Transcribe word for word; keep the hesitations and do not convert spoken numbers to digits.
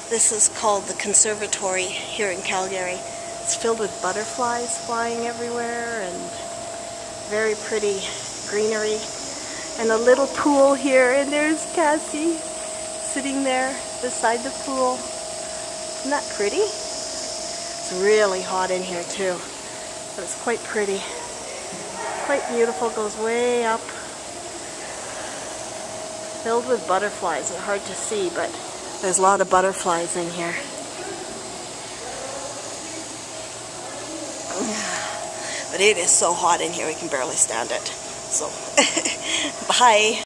This is called the Conservatory here in Calgary. It's filled with butterflies flying everywhere and very pretty greenery. And a little pool here, and there's Cassie sitting there beside the pool. Isn't that pretty? It's really hot in here too, but it's quite pretty. Quite beautiful, goes way up. Filled with butterflies. They're hard to see, but there's a lot of butterflies in here. But it is so hot in here, we can barely stand it. So, bye.